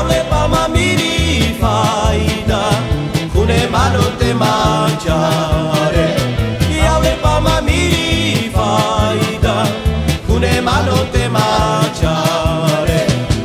hable pa' mamiri faida, cune mano te mangiare. Chi hable pa' mamiri faida, cune mano te mangiare.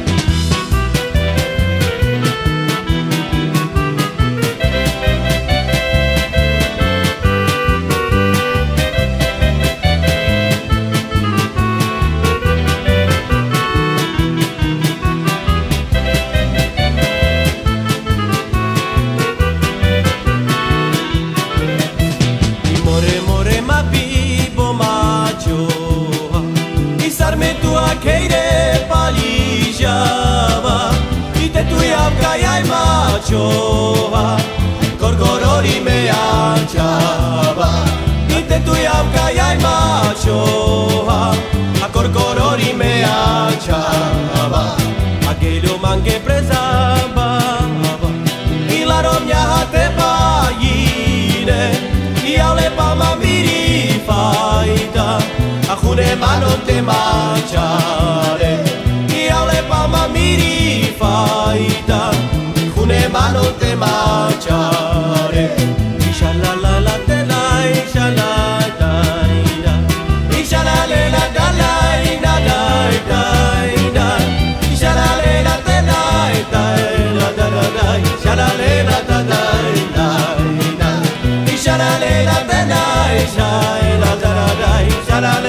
Keire palijava, ite tu yavkaya machova, korkorori me anchava, ite tu yavkaya machova, a korkorori me anchava, aquello man que presaba, y la romia hate paine, y hable pa mamiri faida. June mano te mangiare, chi hable pa' mamiri faida, june mano te mangiare. Isha la la la te la, isha la da da, isha la le la da la da da da da, isha la le la te la da da da da, isha la le la da da da da, isha la le la te la, isha la da da da, isha la